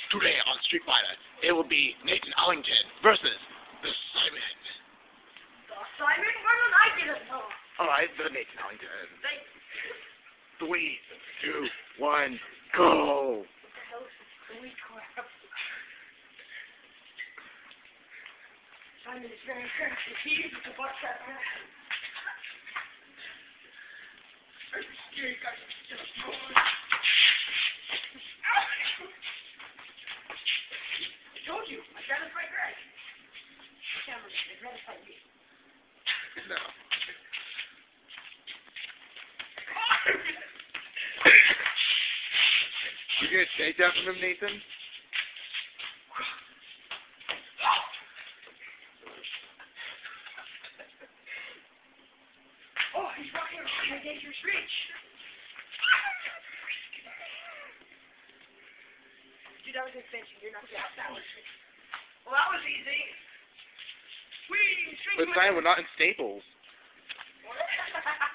Today on Street Fighter, it will be Nathan Ellington versus the Simon. The Simon? Why don't I get it? Alright, the Nathan Ellington. Thanks. 3, 2, 1, go! Holy crap. Simon is very crafty. He uses the butt trap. I'm scared, guys. I told you, I'd rather fight Greg. Cameraman, I'd rather fight me. No. You get a takedown from him, Nathan? Oh, he's walking around my dangerous reach. Dude, that was extension. You're not getting out that one. Well, that was easy. But Simon, we're not in Staples.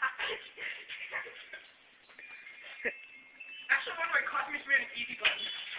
Actually, one of my classmates made an easy button.